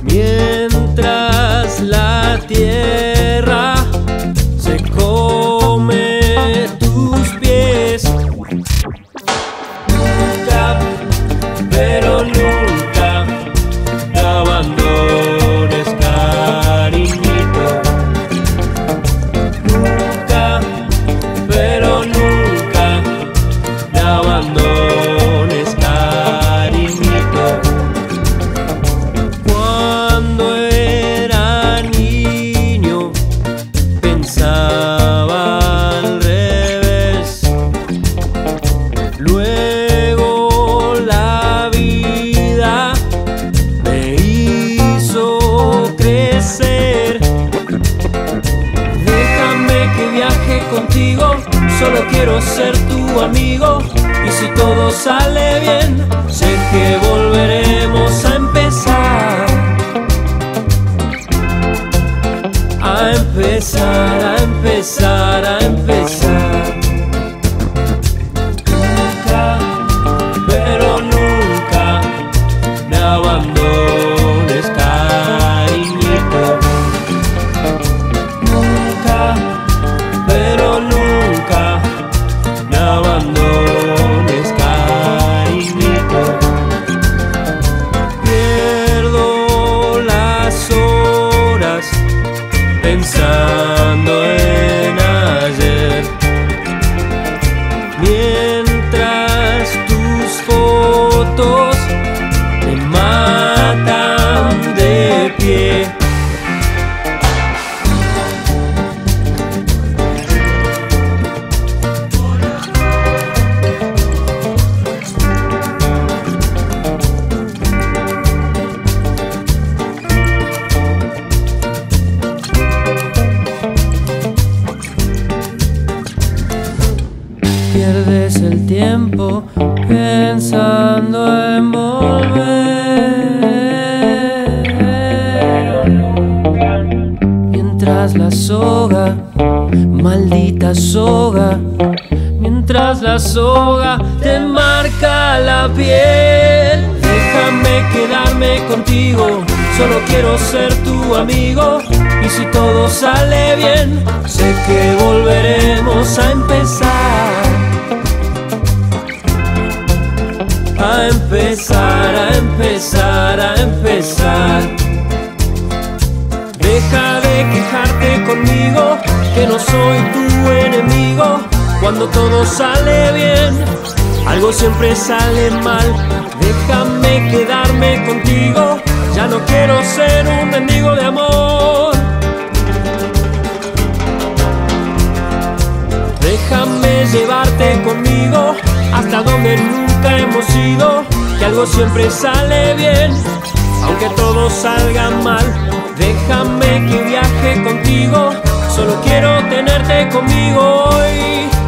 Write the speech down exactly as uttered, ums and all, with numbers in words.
Mientras la tierra se come tus pies, nunca, pero nunca te abandones, cariñito. Nunca, pero nunca te abandones, cariñito. Cuando era niño pensaba al revés, luego la vida me hizo crecer. Déjame que viaje contigo, solo quiero ser tu amigo. Y si todo sale bien, sé que volveremos a empezar. A empezar, a empezar, a empezar. Nunca, pero nunca me abandones, cariñito. Nunca, pero nunca me abandones, cariñito. Pierdo las horas pensando en ayer, mientras tus fotos me matan de pie. Pierdes el tiempo pensando en volver, mientras la soga, maldita soga, mientras la soga te marca la piel. Déjame quedarme contigo, solo quiero ser tu amigo. Y si todo sale bien, sé que volveremos a empezar. A empezar, a empezar, a empezar. Deja de quejarte conmigo, que no soy tu enemigo. Cuando todo sale bien, algo siempre sale mal. Déjame quedarme contigo, ya no quiero ser un mendigo de amor. Déjame llevarte conmigo hasta donde nunca hemos ido, que algo siempre sale bien, aunque todo salga mal. Déjame que viaje contigo, solo quiero tenerte conmigo hoy.